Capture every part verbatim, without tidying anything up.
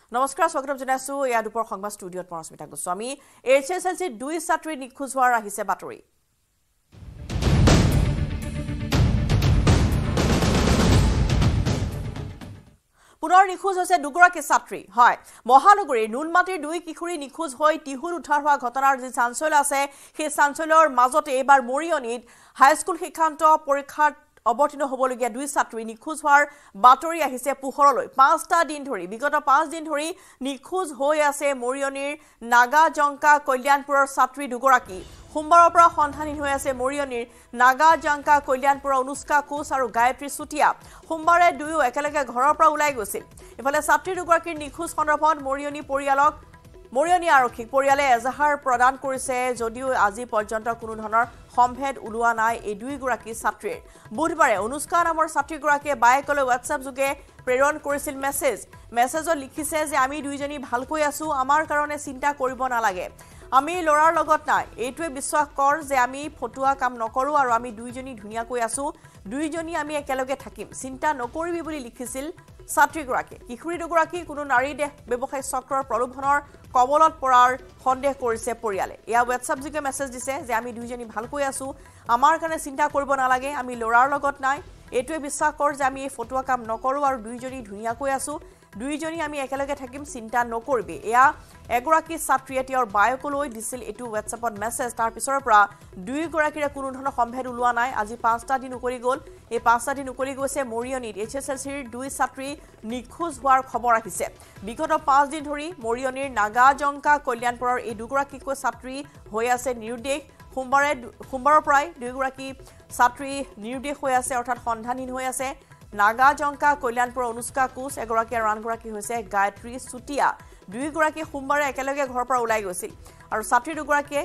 নমস্কাৰ স্বাগতম জনাইছো ইয়া দুপৰ সংবাদ ষ্টুডিঅত Parasmita Goswami H S L C দুই ছাত্ৰী নিখোজ হোৱাৰ আহিছে বাতৰি পুনৰ নিখোজ হৈছে দুগৰাকী ছাত্ৰী হয় মহানগৰীৰ নুনমাটিৰ দুই কিশোৰী নিখোজ হৈ তিহুৰ উদ্ধাৰ হোৱা ঘটনাৰ যি চাঞ্চল্য আছে সেই চাঞ্চল্যৰ মাজতে এবাৰ মৰিয়নিত হাইস্কুল শিক্ষান্ত পৰীক্ষাত অৱতীৰ্ণ হ'বলগীয়া দুই ছাত্ৰী নিখোজ হোৱাৰ বাতৰি আহিছে পোহৰলৈ পাঁচটা দিন ধৰি বিগত পাঁচ দিন ধৰি নিখোজ হৈ আছে মৰিয়নিৰ নাগা জংকা কল্যাণপুৰৰ ছাত্ৰী দুগৰাকী সোমবাৰৰ পৰা সন্ধানহীন হৈ আছে মৰিয়নিৰ নাগা জংকা কল্যাণপুৰৰ অনুষ্কা কোচ আৰু গায়ত্ৰী চুটিয়া সোমবাৰে দুয়ো একেলগে ঘৰৰ পৰা ওলাই গৈছিল ইফালে ছাত্ৰী দুগৰাকীৰ নিখোজ সন্দৰ্ভত মৰিয়নি পৰিয়ালক মৰিয়নি আৰক্ষীক পৰিয়ালে এজাহাৰ প্ৰদান কৰিছে যদিও আজি পৰ্যন্ত কোনো ধৰণৰ সম্ভেদ ওলোৱা নাই এই দুইগৰাকী ছাত্ৰীৰ বুধবাৰে অনুষ্কা নামৰ ছাত্ৰীগৰাকীয়ে বাইকলৈ হোৱাটছআপ যোগে প্ৰেৰণ কৰিছিল মেছেজ মেছেজত লিখিছে যে আমি দুইজনী ভালকৈ আছো আমাৰ কাৰণে চিন্তা কৰিব নালাগে আমি লৰাৰ লগত নাই এইটোৱে বিশ্বাস কৰ যে আমি ফটুৱা কাম নকৰো আৰু আমি দুইজনী ধুনিয়াকৈ আছো দুইজনী আমি একেলগে থাকিম চিন্তা নকৰিবি বুলি লিখিছিল ছাত্ৰীগৰাকী কিশোৰী দুগৰাকী কোনো নাৰী দেহ ব্যৱসায় চক্ৰৰ প্ৰলোভনৰ কবলত পৰাৰ সন্দেহ কৰিছে পৰিয়ালে ইয়া হোৱাটছআপ যোগে মেছেজ দিছে যে আমি দুইজনী ভালকৈ আছো আমাৰ কাৰণে চিন্তা কৰিব নালাগে আমি লৰাৰ লগত নাই এইটোৱে বিশ্বাস কৰ যে আমি এই ফটুৱা কাম নকৰো আৰু দুইজনী ধুনিয়াকৈ আছো দুইজনী আমি একেলগে থাকিম চিন্তা নকৰিবি এয়া এগৰাকী ছাত্ৰীয়ে তেওঁৰ বায়কলৈ দিছিল এটো হোৱাটছআপত মেছেজ তাৰ পিছৰ পৰা দুইগৰাকীৰে কোনো ধৰণৰ সম্ভেদ ওলোৱা নাই আজি পাঁচটা দিন উকৰি গ'ল এই পাঁচটা দিন উকৰি গৈছে মৰিয়নিত এইচ এছ এল চিৰ দুই ছাত্ৰী নিখোজ হোৱাৰ খবৰ আহিছে বিগত পাঁচ দিন ধৰি মৰিয়নিৰ নাগা জংকা কল্যাণপুৰৰ এই দুগৰাকীকৈ ছাত্ৰী হৈ আছে নিৰুদ্দেশ সোমবাৰে সোমবাৰৰ পৰাই দুইগৰাকী ছাত্ৰী নিৰুদ্দেশ হৈ আছে অৰ্থাৎ সন্ধানহীন হৈ আছে নাগা জংকা কল্যাণপুৰ অনুষ্কা কোচ এগৰাকী আৰু আনগৰাকী হৈছে গায়ত্ৰী চুটিয়া দুইগৰাকী সোমবাৰে একেলগে ঘৰৰ পৰা ওলাই গৈছিল আৰু ছাত্ৰী দুগৰাকীয়ে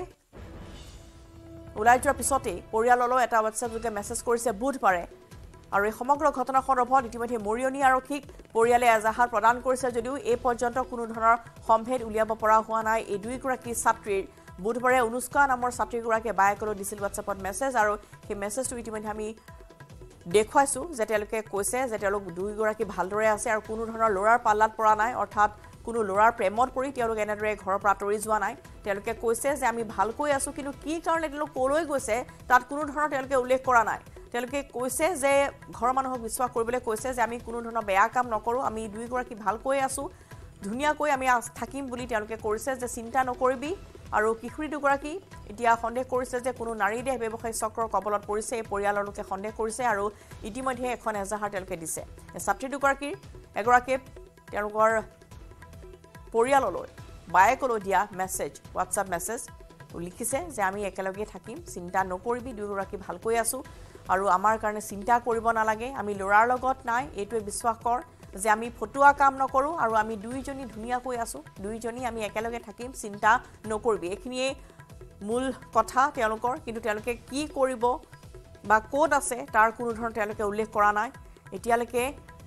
ওলাই যোৱাৰ পিছতে পৰিয়াললৈ এটা হোৱাটছআপ যোগে মেছেজ কৰিছে বুধবাৰে আৰু এই সমগ্ৰ ঘটনা সন্দৰ্ভত ইতিমধ্যে মৰিয়নি আৰক্ষীক পৰিয়ালে এজাহাৰ প্ৰদান কৰিছে যদিও এই পৰ্যন্ত কোনো ধৰণৰ সম্ভেদ উলিয়াব পৰা হোৱা নাই এই দুইগৰাকী ছাত্ৰীৰ বুধবাৰে অনুষ্কা নামৰ ছাত্ৰীগৰাকীয়ে বাইকলৈ দিছিল হোৱাটছআপত মেছেজ আৰু সেই মেছেজটো ইতিমধ্যে আমি দেখুৱাইছো যে তেওঁলোকে কৈছে যে তেওঁলোক দুইগৰাকী ভালদৰে আছে আৰু কোনো ধৰণৰ লৰাৰ পাল্লাত পৰা নাই অৰ্থাৎ কোনো লৰাৰ প্ৰেমত পৰি তেওঁলোক এনেদৰে ঘৰৰ পৰা আঁতৰি যোৱা নাই তেওঁলোকে কৈছে যে আমি ভালকৈ আছো কিন্তু কি কাৰণে তেওঁলোক কলৈ গৈছে তাত কোনো ধৰণৰ তেওঁলোকে উল্লেখ কৰা নাই তেওঁলোকে কৈছে যে ঘৰৰ মানুহক বিশ্বাস কৰিবলৈ কৈছে যে আমি কোনো ধৰণৰ বেয়া কাম নকৰো আমি দুইগৰাকী ভালকৈ আছো ধুনিয়াকৈ আমি থাকিম বুলি তেওঁলোকে কৰিছে যে চিন্তা নকৰিবি আৰু কিশোৰী দুগৰাকী এতিয়া সন্দেহ কৰিছে যে কোনো নাৰী দেহ ব্যৱসায় চক্ৰৰ কবলত পৰিছে এই পৰিয়ালৰ লোকে সন্দেহ কৰিছে আৰু ইতিমধ্যে এখন এজাহাৰ তেওঁলোকে দিছে ছাত্ৰী দুগৰাকীৰ এগৰাকীয়ে তেওঁলোকৰ পৰিয়াললৈ বাইকলৈ দিয়া মেছেজ হোৱাটছআপ মেছেজ লিখিছে যে আমি একেলগে থাকিম চিন্তা নকৰিবি দুইগৰাকী ভালকৈ আছো আৰু আমাৰ কাৰণে চিন্তা কৰিব নালাগে আমি লৰাৰ লগত নাই এইটোৱে বিশ্বাস কৰ যে আমি ফটুৱা কাম নকৰো আৰু আমি দুইজনী ধুনিয়াকৈ আছো দুইজনী আমি একেলগে থাকিম চিন্তা নকৰিবি এখিনিয়ে মূল কথা তেওঁলোকৰ কিন্তু তেওঁলোকে কি কৰিব বা কোড আছে তাৰ কোনো ধৰণৰ তেওঁলোকে উল্লেখ কৰা নাই এতিয়ালৈকে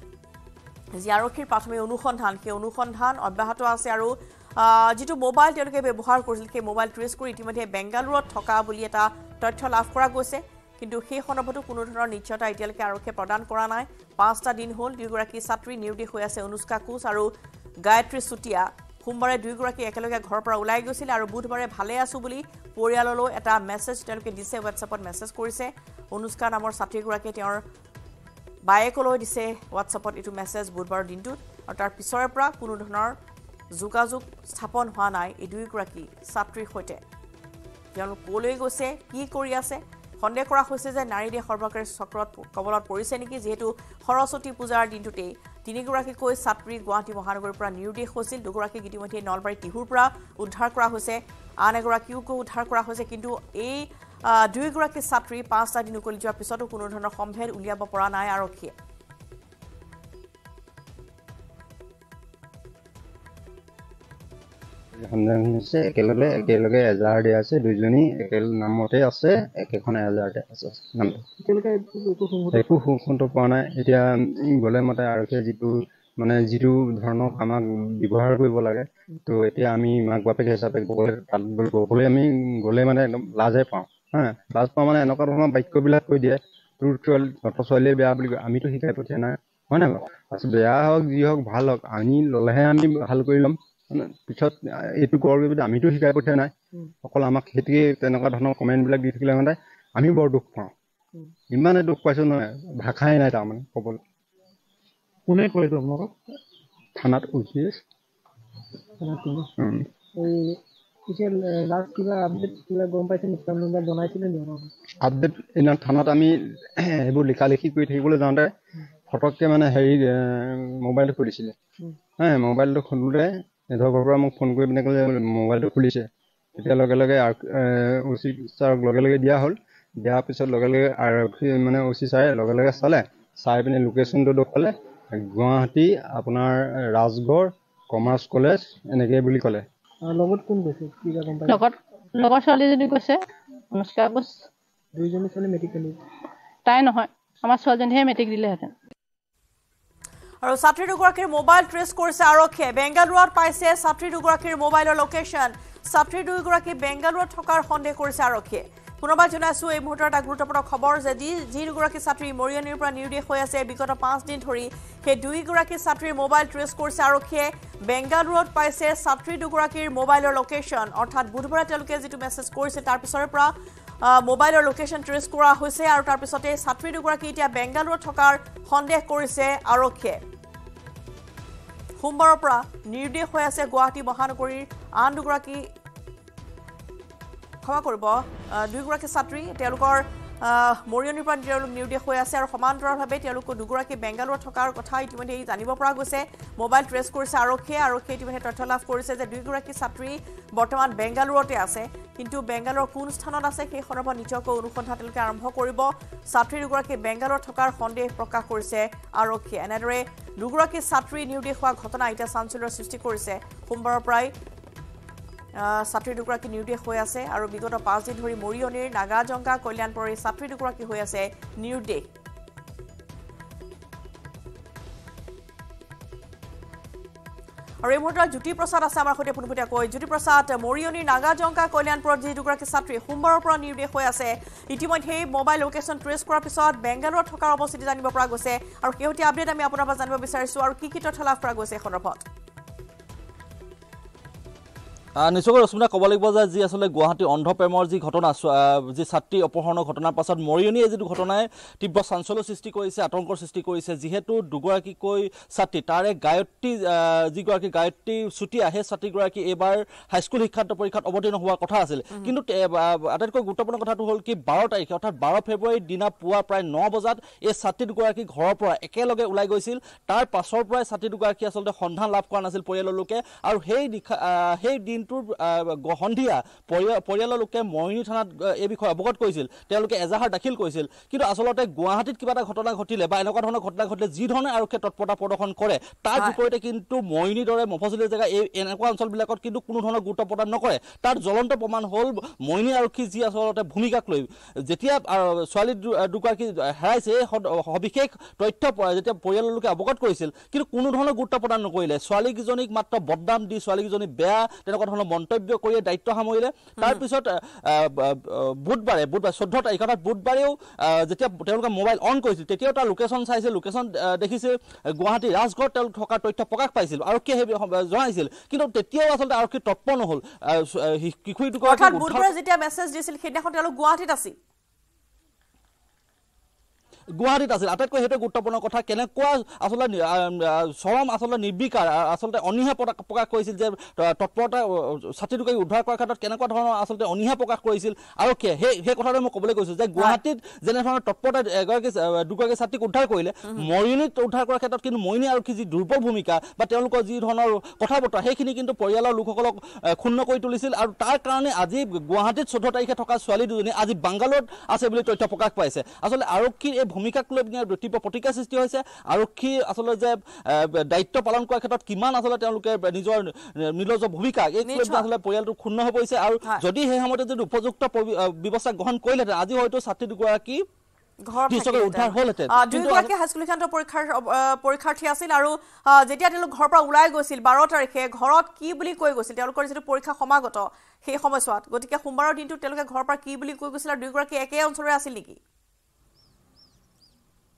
যি আৰক্ষীৰ প্ৰাথমিক অনুসন্ধান সেই অনুসন্ধান অব্যাহত আছে আৰু যিটো মোবাইল তেওঁলোকে ব্যৱহাৰ কৰিছিল সেই মোবাইল ট্ৰেছ কৰি ইতিমধ্যে বেংগালুৰুত থকা বুলি এটা তথ্য লাভ কৰা গৈছে কিন্তু সেই সন্দৰ্ভতো কোনো ধৰণৰ নিশ্চয়তা এতিয়ালৈকে আৰক্ষীয়ে প্ৰদান কৰা নাই পাঁচটা দিন হ'ল দুইগৰাকী ছাত্ৰী নিৰুদ্দেশ হৈ আছে অনুষ্কা কোচ আৰু গায়ত্ৰী চুটিয়া সোমবাৰে দুইগৰাকী একেলগে ঘৰৰ পৰা ওলাই গৈছিল আৰু বুধবাৰে ভালে আছো বুলি পৰিয়াললৈ এটা মেছেজ তেওঁলোকে দিছে হোৱাটছআপত মেছেজ কৰিছে অনুষ্কা নামৰ ছাত্ৰীগৰাকীয়ে তেওঁৰ বাইকলৈ দিছে হোৱাটছআপত এইটো মেছেজ বুধবাৰৰ দিনটোত আৰু তাৰ পিছৰে পৰা কোনো ধৰণৰ যোগাযোগ স্থাপন হোৱা নাই এই দুইগৰাকী ছাত্ৰীৰ সৈতে তেওঁলোক কলৈ গৈছে কি কৰি আছে সন্দেহ কৰা হৈছে যে নাৰী দেহ সৰ্বকাৰী চক্ৰত কবলত পৰিছে নেকি যেহেতু সৰস্বতী পূজাৰ দিনটোতেই তিনিগৰাকীকৈ ছাত্ৰী গুৱাহাটী মহানগৰীৰ পৰা নিৰুদ্দেশ হৈছিল দুগৰাকীক ইতিমধ্যে নলবাৰী টিহুৰ পৰা উদ্ধাৰ কৰা হৈছে আন এগৰাকীকো উদ্ধাৰ কৰা হৈছে কিন্তু এই দুইগৰাকী ছাত্ৰী পাঁচটা দিন উকলি যোৱাৰ পিছতো কোনো ধৰণৰ সম্ভেদ উলিয়াব পৰা নাই আৰক্ষীয়ে একেলগে একেলগে এজাহাৰ দিয়া আছে দুইজনী একেল নামতে আছে একেখন এজাহাৰতে আছে একো সুখন্ত পোৱা নাই এতিয়া গ'লে মতে আৰক্ষীয়ে যিটো মানে যিটো ধৰণৰ আমাক ব্যৱহাৰ কৰিব লাগে তো এতিয়া আমি মাক বাপেক হিচাপে গ'লে তাত গ'লে আমি গ'লে মানে একদম লাজে পাওঁ হা লাজ পাওঁ মানে এনেকুৱা ধৰণৰ বাক্যবিলাক কৈ দিয়ে তোৰ ছোৱালী তহঁতৰ ছোৱালীয়ে বেয়া বুলি কয় আমিতো শিকাই পঠিয়া নাই হয় নাই বাৰু বেয়া হওক যি হওক ভাল হওক আমি ল'লেহে আমি ভাল কৰি ল'ম পিছত এইটো কৰ বুলি আমিতো শিকাই পঠিয়া নাই অকল আমাক সেইটোৱে তেনেকুৱা ধৰণৰ কমেণ্টবিলাক দি থাকিলে মানে আমি বৰ দুখ পাওঁ ইমানে দুখ পাইছোঁ নহয় ভাষাই নাই তাৰমানে ক'বলৈ কোনে কয় এইটো আপোনালোকক থানাত উঠি আপডেট এনে থানাত আমি সেইবোৰ লিখা লিখি কৰি থাকিবলৈ যাওঁতে ফটককৈ মানে হেৰি মোবাইলটো খুলিছিলে হা মোবাইলটো খোলোতে এডোখৰ ঘৰৰ পৰা মোক ফোন কৰি পিনে ক'লে মোবাইলটো খুলিছে তেতিয়া লগে লগে অ চি ছাৰক লগে লগে দিয়া হ'ল দিয়াৰ পিছত লগে লগে আৰক্ষী মানে অ চি ছাৰে লগে লগে চালে চাই পিনে লোকেশ্যনটো দেখুৱালে গুৱাহাটী আপোনাৰ ৰাজগড় কমাৰ্চ কলেজ এনেকৈ বুলি ক'লে লগত কোন গৈছে লগত লগৰ ছোৱালীজনী কৈছে অনুষ্কা কোচ দুইজনী ছোৱালী মেট্ৰিক দিলে তাই নহয় আমাৰ ছোৱালীজনীহে মেট্ৰিক দিলেহেঁতেন আৰু ছাত্ৰী দুগৰাকীৰ মোবাইল ট্ৰেছ কৰিছে আৰক্ষীয়ে বেংগালুৰুত পাইছে ছাত্ৰী দুগৰাকীৰ মোবাইলৰ লোকেশ্যন ছাত্ৰী দুগৰাকী বেংগালুৰুত থকাৰ সন্দেহ কৰিছে আৰক্ষীয়ে পুনৰবাৰ জনাইছো এই মুহূৰ্তৰ এটা গুৰুত্বপূৰ্ণ খবৰ যে যি দুগৰাকী ছাত্ৰী মৰিয়নিৰ পৰা নিৰ্দেশ হৈ আছে বিগত পাঁচ দিন ধৰি সেই দুইগৰাকী ছাত্ৰীৰ মোবাইল ট্ৰেছ কৰিছে আৰক্ষীয়ে বেংগালুৰুত পাইছে ছাত্ৰী দুগৰাকীৰ মোবাইলৰ লোকেশ্যন অৰ্থাৎ বুধবাৰে তেওঁলোকে যিটো মেছেজ কৰিছে তাৰ পিছৰে পৰা মোবাইলৰ লোকেশ্যন ট্ৰেছ কৰা হৈছে আৰু তাৰ পিছতে ছাত্ৰী দুগৰাকী এতিয়া বেংগালুৰুত থকাৰ সন্দেহ কৰিছে আৰক্ষীয়ে সোমবাৰৰ পৰা নিৰ্দেশ হৈ আছে গুৱাহাটী মহানগৰীৰ আন দুগৰাকী ক্ষমা কৰিব দুইগৰাকী ছাত্ৰী তেওঁলোকৰ মৰিয়নিৰ পৰা তেওঁলোক নিৰ্দেশ হৈ আছে আৰু সমান্তৰালভাৱে তেওঁলোক দুগৰাকী বেংগালুৰুত থকাৰ কথা ইতিমধ্যে জানিব পৰা গৈছে মোবাইল ট্ৰেছ কৰিছে আৰক্ষীয়ে আৰক্ষীয়ে ইতিমধ্যে তথ্য লাভ কৰিছে যে দুইগৰাকী ছাত্ৰী বৰ্তমান বেংগালুৰুতে আছে কিন্তু বেংগালুৰুৰ কোন স্থানত আছে সেই সন্দৰ্ভত নিশ্চয়কৈ অনুসন্ধান তেওঁলোকে আৰম্ভ কৰিব ছাত্ৰী দুগৰাকী বেংগালুৰুত থকাৰ সন্দেহ প্ৰকাশ কৰিছে আৰক্ষীয়ে এনেদৰে দুগৰাকী ছাত্ৰী নিৰ্দেশ হোৱা ঘটনা এতিয়া চাঞ্চল্যৰ সৃষ্টি কৰিছে সোমবাৰৰ পৰাই ছাত্ৰী দুগৰাকী নিৰ্দেশ হৈ আছে আৰু বিগত পাঁচ দিন ধৰি মৰিয়নিৰ নাগাজংকা কল্যাণপুৰৰ ছাত্ৰী দুগৰাকী হৈ আছে নিৰ্দেশ আৰু এই মুহূৰ্তত জ্যোতিপ্ৰসাদ আছে আমাৰ সৈতে পোনপটীয়াকৈ জ্যোতিপ্ৰসাদ মৰিয়নিৰ নাগাজংকা কল্যাণপুৰত যি দুগৰাকী ছাত্ৰী সোমবাৰৰ পৰা নিৰ্দেশ হৈ আছে ইতিমধ্যে মোবাইল লোকেশ্যন ট্ৰেছ কৰাৰ পিছত বেংগালুৰুত থকাৰ অৱস্থিতি জানিব পৰা গৈছে আৰু শেহতীয়া আপডেট আমি আপোনাৰ পৰা জানিব বিচাৰিছোঁ আৰু কি কি তথ্য লাভ কৰা গৈছে এই সন্দৰ্ভত নিশ্চয়কৈ ৰশ্মিতা ক'ব লাগিব যে যি আচলতে গুৱাহাটী অন্ধ্ৰপ্ৰেমৰ যি ঘটনা যি ছাত্ৰী অপহৰণৰ ঘটনাৰ পাছত মৰিয়নিয়ে যিটো ঘটনাই তীব্ৰ চাঞ্চল্য সৃষ্টি কৰিছে আতংকৰ সৃষ্টি কৰিছে যিহেতু দুগৰাকীকৈ ছাত্ৰী তাৰে গায়ত্ৰী যিগৰাকী গায়ত্ৰী চুতীয়া সেই ছাত্ৰীগৰাকী এইবাৰ হাইস্কুল শিক্ষান্ত পৰীক্ষাত অৱতীৰ্ণ হোৱাৰ কথা আছিল কিন্তু আটাইতকৈ গুৰুত্বপূৰ্ণ কথাটো হ'ল কি বাৰ তাৰিখে অৰ্থাৎ বাৰ ফেব্ৰুৱাৰীৰ দিনা পুৱা প্ৰায় ন বজাত এই ছাত্ৰী দুগৰাকী ঘৰৰ পৰা একেলগে ওলাই গৈছিল তাৰ পাছৰ পৰাই ছাত্ৰী দুগৰাকী আচলতে সন্ধান লাভ কৰা নাছিল পৰিয়ালৰ লোকে আৰু সেই সেই দিন সন্ধিয়া পৰিয়ালৰ লোকে মৰিয়নি থানাত এই বিষয়ে অৱগত কৰিছিল তেওঁলোকে এজাহাৰ দাখিল কৰিছিল কিন্তু আচলতে গুৱাহাটীত কিবা এটা ঘটনা ঘটিলে বা এনেকুৱা ধৰণৰ ঘটনা ঘটিলে যি ধৰণে আৰক্ষীয়ে তৎপৰতা প্ৰদৰ্শন কৰে তাৰ বিপৰীতে কিন্তু মৰিয়নিৰ দৰে মফচলীয়া জেগা এই এনেকুৱা অঞ্চলবিলাকত কিন্তু কোনো ধৰণৰ গুৰুত্ব প্ৰদান নকৰে তাৰ জ্বলন্ত প্ৰমাণ হ'ল মৰিয়নি আৰক্ষী যি আচলতে ভূমিকাক লৈ যেতিয়া ছোৱালী দুগৰাকী হেৰাইছে এই সবিশেষ তথ্য যেতিয়া পৰিয়ালৰ লোকে অৱগত কৰিছিল কিন্তু কোনো ধৰণৰ গুৰুত্ব প্ৰদান নকৰিলে ছোৱালীকেইজনীক মাত্ৰ বদনাম দি ছোৱালীকেইজনী বেয়া তেনেকুৱা ধৰণৰ মন্তব্য কৰি দায়িত্ব সামৰিলে তাৰপিছত বুধবাৰে বুধবাৰ চৈধ্য তাৰিখ অৰ্থাৎ বুধবাৰেও যেতিয়া তেওঁলোকে মোবাইল অন কৰিছিল তেতিয়াও তাৰ লোকেশ্যন চাইছিল লোকেশ্যন দেখিছিল গুৱাহাটী ৰাজগড় তেওঁলোক থকাৰ তথ্য প্ৰকাশ পাইছিল আৰক্ষীয়ে সেই জনাইছিল কিন্তু তেতিয়াও আচলতে আৰক্ষী তৎপৰ নহ'ল কিশোৰী দুগৰাকী বুধবাৰে যেতিয়া মেছেজ দিছিল সেইদিনাখন তেওঁলোক গুৱাহাটীত আছিল গুৱাহাটীত আছিল আটাইতকৈ সেইটো গুৰুত্বপূৰ্ণ কথা কেনেকুৱা আচলতে চৰম আচলতে নিৰ্বিকাৰ আচলতে অনীহা প্ৰকাশ কৰিছিল যে তৎপৰতা ছাত্ৰী দুগৰাকী উদ্ধাৰ কৰাৰ ক্ষেত্ৰত কেনেকুৱা ধৰণৰ আচলতে অনীহা প্ৰকাশ কৰিছিল আৰক্ষীয়ে সেই সেই কথাটো মই ক'বলৈ গৈছোঁ যে গুৱাহাটীত যেনেধৰণৰ তৎপৰতা এগৰাকী দুগৰাকী ছাত্ৰীক উদ্ধাৰ কৰিলে মৰিয়নিত উদ্ধাৰ কৰাৰ ক্ষেত্ৰত কিন্তু মৰিয়নি আৰক্ষী যি দুৰ্বল ভূমিকা বা তেওঁলোকৰ যি ধৰণৰ কথা বতৰা সেইখিনি কিন্তু পৰিয়ালৰ লোকসকলক ক্ষুণ্ণ কৰি তুলিছিল আৰু তাৰ কাৰণে আজি গুৱাহাটীত চৈধ্য তাৰিখে থকা ছোৱালী দুজনী আজি বাংগালোৰত আছে বুলি তথ্য প্ৰকাশ পাইছে আচলতে আৰক্ষীৰ এই ভূমিকাক লৈ পিনে তীব্ৰ প্ৰতিক্ৰিয়া সৃষ্টি হৈছে আৰক্ষী আচলতে যে দায়িত্ব পালন কৰাৰ ক্ষেত্ৰত কিমান আচলতে তেওঁলোকে নিজৰ নিৰ্লজ্জ ভূমিকা এই আচলতে পৰিয়ালটো ক্ষুণ্ণ হৈ পৰিছে আৰু যদি সেই সময়তে যদি উপযুক্ত ব্যৱস্থা গ্ৰহণ কৰিলেহেঁতেন আজি হয়তো ছাত্ৰী দুগৰাকী দুইগৰাকী হাইস্কুল শিক্ষান্ত পৰীক্ষাৰ পৰীক্ষাৰ্থী আছিল আৰু যেতিয়া তেওঁলোক ঘৰৰ পৰা ওলাই গৈছিল বাৰ তাৰিখে ঘৰত কি বুলি কৈ গৈছিল তেওঁলোকৰ যিটো পৰীক্ষা সমাগত সেই সময়ছোৱাত গতিকে সোমবাৰৰ দিনটোত তেওঁলোকে ঘৰৰ পৰা কি বুলি কৈ গৈছিল আৰু দুইগৰাকী একে অঞ্চলৰে আছিল নেকি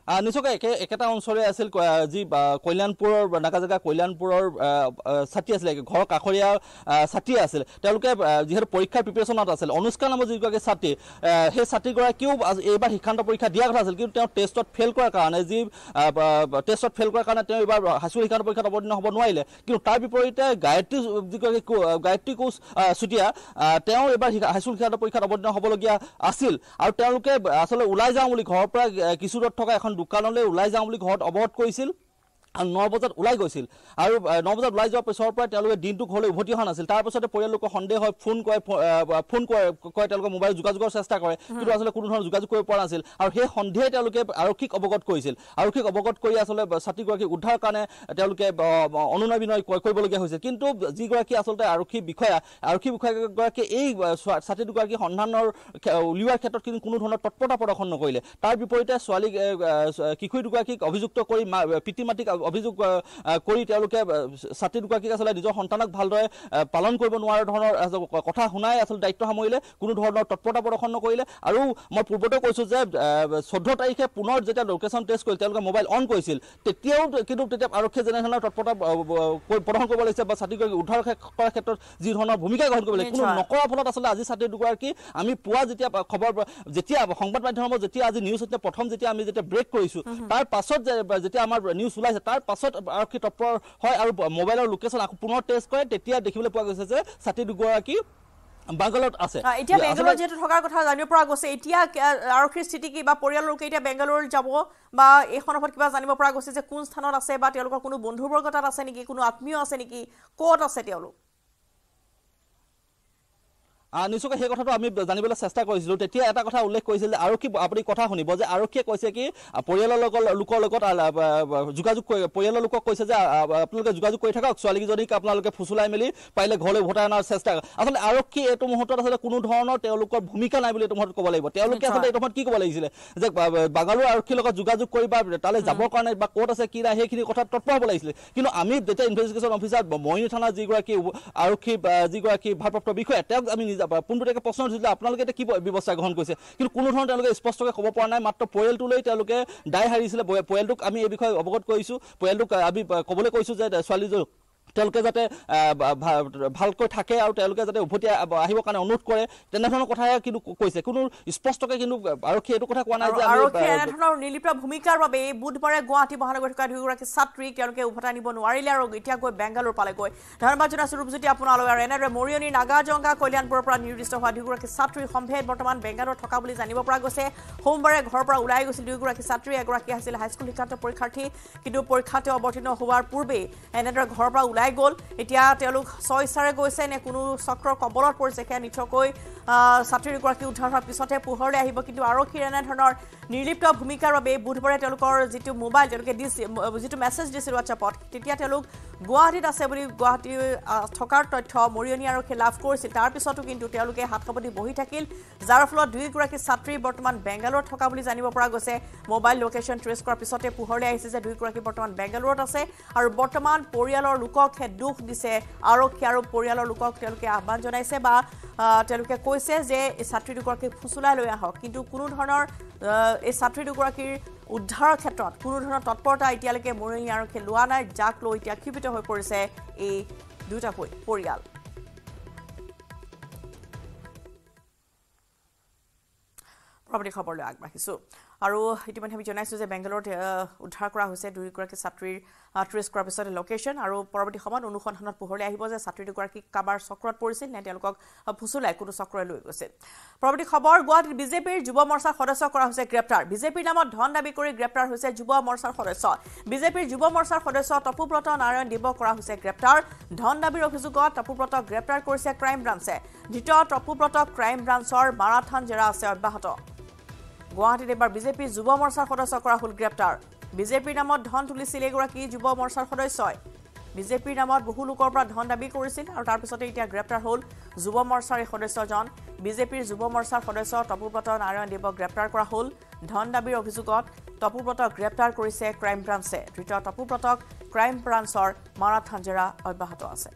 নিশ্চয়কৈ একে একেটা অঞ্চলে আছিল যি কল্যাণপুৰৰ নাগাজেগা কল্যাণপুৰৰ ছাত্ৰী আছিলে ঘৰৰ কাষৰীয়া ছাত্ৰী আছিল তেওঁলোকে যিহেতু পৰীক্ষাৰ প্ৰিপেৰেশ্যনত আছিল অনুষ্কা নামৰ যিগৰাকী ছাত্ৰী সেই ছাত্ৰীগৰাকীও এইবাৰ শিক্ষান্ত পৰীক্ষা দিয়াৰ কথা আছিল কিন্তু তেওঁ টেষ্টত ফেইল কৰাৰ কাৰণে যি টেষ্টত ফেইল কৰাৰ কাৰণে তেওঁ এইবাৰ হাইস্কুল শিক্ষান্ত পৰীক্ষাত অৱতীৰ্ণ হ'ব নোৱাৰিলে কিন্তু তাৰ বিপৰীতে গায়ত্ৰী যিগৰাকী গায়ত্ৰী কোচ চুতীয়া তেওঁ এইবাৰ হাইস্কুল শিক্ষান্ত পৰীক্ষাত অৱতীৰ্ণ হ'বলগীয়া আছিল আৰু তেওঁলোকে আচলতে ওলাই যাওঁ বুলি ঘৰৰ পৰা কিছু দূৰত থকা এখন দোকানলৈ ওলাই যাওঁ বুলি ঘৰত অৱগত কৰিছিল আৰু ন বজাত ওলাই গৈছিল আৰু ন বজাত ওলাই যোৱাৰ পিছৰ পৰা তেওঁলোকে দিনটো ঘৰলৈ উভতি অহা নাছিল তাৰপিছতে পৰিয়াললোকৰ সন্দেহ হয় ফোন কৰে ফোন কৰে কয় তেওঁলোকে মোবাইল যোগাযোগৰ চেষ্টা কৰে কিন্তু আচলতে কোনো ধৰণৰ যোগাযোগ কৰিব পৰা নাছিল আৰু সেই সন্দেহে তেওঁলোকে আৰক্ষীক অৱগত কৰিছিল আৰক্ষীক অৱগত কৰি আচলতে ছাত্ৰীগৰাকীক উদ্ধাৰৰ কাৰণে তেওঁলোকে অনুনয় বিনয় কৰিবলগীয়া হৈছিল কিন্তু যিগৰাকী আচলতে আৰক্ষী বিষয়া আৰক্ষী বিষয়াগৰাকীয়ে এই ছাত্ৰী দুগৰাকী সন্ধানৰ উলিওৱাৰ ক্ষেত্ৰত কিন্তু কোনো ধৰণৰ তৎপৰতা প্ৰদৰ্শন নকৰিলে তাৰ বিপৰীতে ছোৱালী কিশোৰী দুগৰাকীক অভিযুক্ত কৰি পিতৃ মাতৃক অভিযোগ কৰি তেওঁলোকে ছাত্ৰী দুগৰাকীক আচলতে নিজৰ সন্তানক ভালদৰে পালন কৰিব নোৱাৰাৰ ধৰণৰ কথা শুনাই আচলতে দায়িত্ব সামৰিলে কোনো ধৰণৰ তৎপৰতা প্ৰদৰ্শন নকৰিলে আৰু মই পূৰ্বতে কৈছোঁ যে চৈধ্য তাৰিখে পুনৰ যেতিয়া লোকেশ্যন টেষ্ট কৰিছিল তেওঁলোকে মোবাইল অন কৰিছিল তেতিয়াও কিন্তু তেতিয়া আৰক্ষীয়ে যেনেধৰণৰ তৎপৰতা প্ৰদৰ্শন কৰিব লাগিছে বা ছাত্ৰীগৰাকীক উদ্ধাৰ কৰাৰ ক্ষেত্ৰত যি ধৰণৰ ভূমিকা গ্ৰহণ কৰিব লাগে কোনো নকৰাৰ ফলত আচলতে আজি ছাত্ৰী দুগৰাকী আমি পুৱা যেতিয়া খবৰ যেতিয়া সংবাদ মাধ্যমৰ যেতিয়া আজি নিউজ এইটিনে প্ৰথম যেতিয়া আমি যেতিয়া ব্ৰেক কৰিছোঁ তাৰ পাছত যেতিয়া আমাৰ নিউজ ওলাইছে তাৰ পাছত আৰক্ষী তৎপৰ হয় আৰু মোবাইলৰ লোকেশ্যন আকৌ পুনৰ টেষ্ট কৰে তেতিয়া দেখিবলৈ পোৱা গৈছে যে ছাত্ৰী দুগৰাকী বাংগালোৰত আছে এতিয়া বেংগালোৰত যেটো থকাৰ কথা জানিব পৰা গৈছে এতিয়া আৰক্ষীৰ স্থিতি কি বা পৰিয়ালৰ লোকে এতিয়া বেংগালোৰ যাব বা এই সন্দৰ্ভত কিবা জানিব পৰা গৈছে যে কোন স্থানত আছে বা তেওঁলোকৰ কোনো বন্ধুবৰ্গ তাত আছে নেকি কোনো আত্মীয় আছে নেকি ক'ত আছে তেওঁলোক নিশ্চয়কৈ সেই কথাটো আমি জানিবলৈ চেষ্টা কৰিছিলোঁ তেতিয়া এটা কথা উল্লেখ কৰিছিল যে আৰক্ষী আপুনি কথা শুনিব যে আৰক্ষীয়ে কৈছে কি পৰিয়ালৰ লগত লোকৰ লগত যোগাযোগ কৰি পৰিয়ালৰ লোকক কৈছে যে আপোনালোকে যোগাযোগ কৰি থাকক ছোৱালীকেইজনীক আপোনালোকে ফুচুলাই মেলি পাৰিলে ঘৰলৈ উভতাই অনাৰ চেষ্টা আচলতে আৰক্ষী এইটো মুহূৰ্তত আচলতে কোনো ধৰণৰ তেওঁলোকৰ ভূমিকা নাই বুলি এইটো মুহূৰ্তত ক'ব লাগিব তেওঁলোকে আচলতে এইটো সময়ত কি ক'ব লাগিছিলে যে বাংগালোৰ আৰক্ষীৰ লগত যোগাযোগ কৰি বা তালৈ যাবৰ কাৰণে বা ক'ত আছে কি নাই সেইখিনি কথা তৎপৰ হ'ব লাগিছিলে কিন্তু আমি যেতিয়া ইনভেষ্টিগেশ্যন অফিচাৰ মইনী থানাৰ যিগৰাকী আৰক্ষী যিগৰাকী ভাৰপ্ৰাপ্ত বিষয়া তেওঁক আমি পোনপটীয়াকৈ প্ৰশ্ন সুধিছিলে আপোনালোকে এতিয়া কি ব্যৱস্থা গ্ৰহণ কৰিছে কিন্তু কোনো ধৰণৰ তেওঁলোকে স্পষ্টকৈ ক'ব পৰা নাই মাত্ৰ পৰিয়ালটোলৈ তেওঁলোকে দায় সাৰিছিলে পৰিয়ালটোক আমি এই বিষয়ে অৱগত কৰিছোঁ পৰিয়ালটোক আমি ক'বলৈ কৈছোঁ যে ছোৱালীজন তেওঁলোকে যাতে ভালকৈ থাকে আৰু তেওঁলোকে যাতে উভতি আহিবৰ কাৰণে অনুৰোধ কৰে তেনেধৰণৰ কথাই কিন্তু কৈছে কোনো স্পষ্টকৈ কিন্তু আৰক্ষীয়ে এইটো কথা কোৱা নাই যে আৰক্ষীয়ে এনেধৰণৰ নিৰ্লিপ্ত ভূমিকাৰ বাবে বুধবাৰে গুৱাহাটী মহানগৰীত থকা দুগৰাকী ছাত্ৰীক তেওঁলোকে উভতাই নিব নোৱাৰিলে আৰু এতিয়া গৈ বেংগালোৰ পালেগৈ ধন্যবাদ জনাইছোঁ ৰূপজ্যোতি আপোনালোক আৰু এনেদৰে মৰিয়নি নাগাজংগা কল্যাণপুৰৰ পৰা নিৰ্দিষ্ট হোৱা দুগৰাকী ছাত্ৰীৰ সম্ভেদ বৰ্তমান বেংগালোৰত থকা বুলি জানিব পৰা গৈছে সোমবাৰে ঘৰৰ পৰা ওলাই গৈছিল দুগৰাকী ছাত্ৰী এগৰাকী আছিল হাইস্কুল শিক্ষান্ত পৰীক্ষাৰ্থী কিন্তু পৰীক্ষাতে অৱতীৰ্ণ হোৱাৰ পূৰ্বেই এনেদৰে ঘৰৰ পৰা ওলাই গ'ল এতিয়া তেওঁলোক ছয়চাৰে গৈছে নে কোনো চক্ৰৰ কবলত পৰিছে সেয়া নিশ্চয়কৈ ছাত্ৰী দুগৰাকী উদ্ধাৰ হোৱাৰ পিছতে পোহৰলৈ আহিব কিন্তু আৰক্ষীৰ এনেধৰণৰ নিৰ্লিপ্ত ভূমিকাৰ বাবে বুধবাৰে তেওঁলোকৰ যিটো মোবাইল তেওঁলোকে দিছিল যিটো মেছেজ দিছিল হোৱাটছএপত তেতিয়া তেওঁলোক গুৱাহাটীত আছে বুলি গুৱাহাটী থকাৰ তথ্য মৰিয়নি আৰক্ষীয়ে লাভ কৰিছিল তাৰপিছতো কিন্তু তেওঁলোকে হাত সাৱটি বহি থাকিল যাৰ ফলত দুয়োগৰাকী ছাত্ৰী বৰ্তমান বেংগালোৰত থকা বুলি জানিব পৰা গৈছে মোবাইল লোকেশ্যন ট্ৰেচ কৰাৰ পিছতে পোহৰলৈ আহিছে যে দুয়োগৰাকী বৰ্তমান বেংগালোৰত আছে আৰু বৰ্তমান পৰিয়ালৰ লোককহে দুখ দিছে আৰক্ষী আৰু পৰিয়ালৰ লোকক তেওঁলোকে আহ্বান জনাইছে বা তেওঁলোকে কৈছে যে এই ছাত্ৰী দুগৰাকীক ফুচুলাই লৈ আহক কিন্তু কোনো ধৰণৰ এই ছাত্ৰী দুগৰাকীৰ উদ্ধাৰৰ ক্ষেত্ৰত কোনো ধৰণৰ তৎপৰতা এতিয়ালৈকে মৰিয়নি আৰক্ষীয়ে লোৱা নাই যাক লৈ এতিয়া ক্ষিপ্ত হৈ পৰিছে এই দুটা পৰিয়াল পৰৱৰ্তী খবৰলৈ আগবাঢ়িছোঁ আৰু ইতিমধ্যে আমি জনাইছোঁ যে বেংগালোৰত উদ্ধাৰ কৰা হৈছে দুয়োগৰাকী ছাত্ৰীৰ ট্ৰেচ কৰাৰ পিছতে লোকেশ্যন আৰু পৰৱৰ্তী সময়ত অনুসন্ধানত পোহৰলৈ আহিব যে ছাত্ৰী দুগৰাকী কাবাৰ চক্ৰত পৰিছিল নে তেওঁলোকক ফুচুলাই কোনো চক্ৰই লৈ গৈছিল পৰৱৰ্তী খবৰ গুৱাহাটীত বিজেপিৰ যুৱ মৰ্চাৰ সদস্য কৰা হৈছে গ্ৰেপ্তাৰ বিজেপিৰ নামত ধন দাবী কৰি গ্ৰেপ্তাৰ হৈছে যুৱ মৰ্চাৰ সদস্য বিজেপিৰ যুৱ মৰ্চাৰ সদস্য তপুব্ৰত নাৰায়ণ দেৱ কৰা হৈছে গ্ৰেপ্তাৰ ধন দাবীৰ অভিযোগত তপুব্ৰতক গ্ৰেপ্তাৰ কৰিছে ক্ৰাইম ব্ৰাঞ্চে ধৃত তপুব্ৰতক ক্ৰাইম ব্ৰাঞ্চৰ মাৰাথান জেৰা আছে অব্যাহত গুৱাহাটীত এবাৰ বিজেপিৰ যুৱ মৰ্চাৰ সদস্য কৰা হ'ল গ্ৰেপ্তাৰ বিজেপিৰ নামত ধন তুলিছিল এগৰাকী যুৱ মৰ্চাৰ সদস্যই বিজেপিৰ নামত বহু লোকৰ পৰা ধন দাবী কৰিছিল আৰু তাৰ পিছতে এতিয়া গ্ৰেপ্তাৰ হ'ল যুৱ মৰ্চাৰ এই সদস্যজন বিজেপিৰ যুৱ মৰ্চাৰ সদস্য তপুব্ৰত নাৰায়ণ দেৱক গ্ৰেপ্তাৰ কৰা হ'ল ধন দাবীৰ অভিযোগত তপুব্ৰতক গ্ৰেপ্তাৰ কৰিছে ক্ৰাইম ব্ৰাঞ্চে ধৃত তপুব্ৰতক ক্ৰাইম ব্ৰাঞ্চৰ মাৰাথান জেৰা অব্যাহত আছে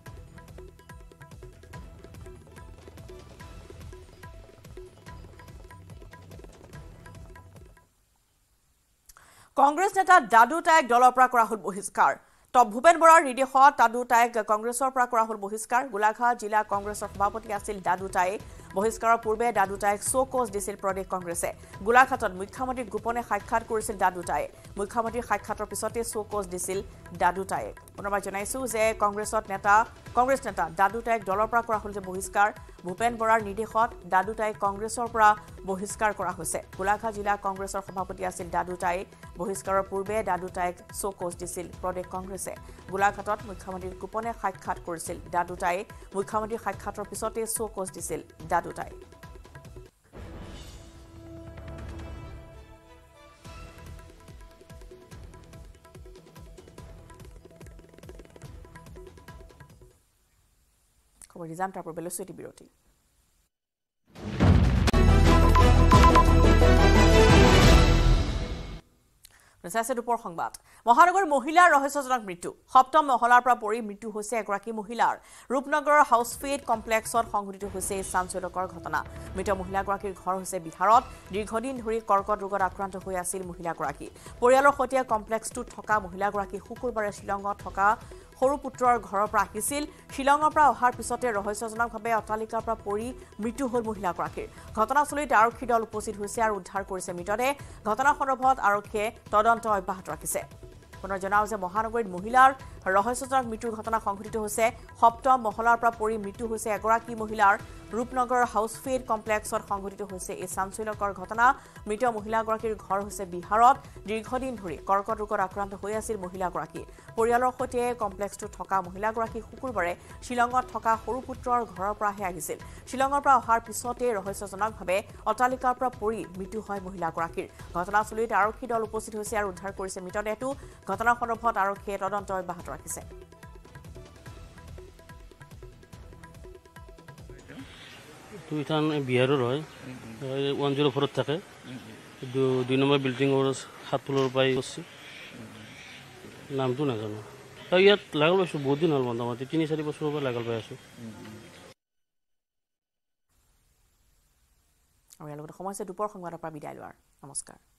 কংগ্ৰেছ নেতা দাদু টাইক দলৰ পৰা কৰা হল বহিষ্কাৰ তো ভূপেন বৰাৰ নিৰ্দেশত দাদু টাইক কংগ্ৰেছৰ পৰা কৰা হল বহিষ্কাৰ গোলাঘাট জিলা কংগ্ৰেছৰ সভাপতি আছিল দাদু টাই বহিষ্কাৰৰ পূৰ্বে দাদু টাইক শোকজ দিছিল প্ৰদেশ কংগ্ৰেছে গোলাঘাটত মুখ্যমন্ত্ৰীক গোপনে সাক্ষাৎ কৰিছিল দাদু টাই মুখ্যমন্ত্ৰীৰ সাক্ষাতৰ পিছতে শোকজ দিছিল দাদু টাইক পুনৰবাৰ জনাইছো যে কংগ্ৰেছত নেতা কংগ্ৰেছ নেতা দাদু টাইক দলৰ পৰা কৰা হল যে বহিষ্কাৰ ভূপেন বৰাৰ নিৰ্দেশত দাদু টাইক কংগ্ৰেছৰ পৰা বহিষ্কাৰ কৰা হৈছে গোলাঘাট জিলা কংগ্ৰেছৰ সভাপতি আছিল দাদু টাই বহিষ্কাৰৰ পূৰ্বে দাদু টাইক শোকজ দিছিল প্ৰদেশ কংগ্ৰেছে গোলাঘাটত মুখ্যমন্ত্ৰীৰ গোপনে সাক্ষাৎ কৰিছিল দাদু টাই মুখ্যমন্ত্ৰীৰ সাক্ষাতৰ পিছতে শোকজ দিছিল দাদু টাই খবৰ নিজাম তাৰ পূৰ্বে লৈছো এটি বিৰতি আছে দুপৰ সংবাদ মহানগৰ মহিলাৰ ৰহস্যজনক মৃত্যু সপ্তম মহলাৰ পৰা পৰি মৃত্যু হৈছে এগৰাকী মহিলাৰ ৰূপনগৰৰ হাউচফিট কমপ্লেক্সত সংঘটিত হৈছে চাঞ্চল্যকৰ ঘটনা মৃত মহিলাগৰাকীৰ ঘৰ হৈছে বিহাৰত দীৰ্ঘদিন ধৰি কৰ্কট ৰোগত আক্ৰান্ত হৈ আছিল মহিলাগৰাকী পৰিয়ালৰ সৈতে কমপ্লেক্সটোত থকা মহিলাগৰাকী শুকুৰবাৰে শিলঙত থকা সৰু পুত্ৰৰ ঘৰৰ পৰা আহিছিল শিলঙৰ পৰা অহাৰ পিছতে ৰহস্যজনকভাৱে অট্টালিকাৰ পৰা পৰি মৃত্যু হ'ল মহিলাগৰাকীৰ ঘটনাস্থলীত আৰক্ষী দল উপস্থিত হৈছে আৰু উদ্ধাৰ কৰিছে মৃতদেহ ঘটনা সন্দৰ্ভত আৰক্ষীয়ে তদন্ত অব্যাহত ৰাখিছে পুনৰ জনাও যে মহানগৰীত মহিলাৰ ৰহস্যজনক মৃত্যুৰ ঘটনা সংঘটিত হৈছে সপ্তম মহলাৰ পৰা পৰি মৃত্যু হৈছে এগৰাকী মহিলাৰ ৰূপনগৰৰ হাউচফিট কমপ্লেক্সত সংঘটিত হৈছে এই চাঞ্চল্যকৰ ঘটনা মৃত মহিলাগৰাকীৰ ঘৰ হৈছে বিহাৰত দীৰ্ঘদিন ধৰি কৰ্কট ৰোগত আক্ৰান্ত হৈ আছিল মহিলাগৰাকী পৰিয়ালৰ সৈতে কমপ্লেক্সটোত থকা মহিলাগৰাকী শুকুৰবাৰে শিলঙত থকা সৰু পুত্ৰৰ ঘৰৰ পৰাহে আহিছিল শিলঙৰ পৰা অহাৰ পিছতে ৰহস্যজনকভাৱে অট্টালিকাৰ পৰা পৰি মৃত্যু হয় মহিলাগৰাকীৰ ঘটনাস্থলীত আৰক্ষী দল উপস্থিত হৈছে আৰু উদ্ধাৰ কৰিছে মৃতদেহটো ঘটনা সন্দৰ্ভত আৰক্ষীয়ে তদন্ত অব্যাহত ৰাখিছে দুইখন বিহাৰৰ হয় ওৱান জিৰ' ফ'ৰত থাকে দুই নম্বৰ বিল্ডিঙৰ সাত ফ্ল'ৰৰ পৰাই কৰিছে নামটো নাজানো ইয়াত লাগল পাইছোঁ বহুত দিন হ'ল মোটামুটি তিনি চাৰি বছৰৰ পৰা লাগল পাই আছোঁ আৰু ইয়াৰ লগতে সময় আছে দুপৰ সংবাদৰ পৰা বিদায় লোৱাৰ নমস্কাৰ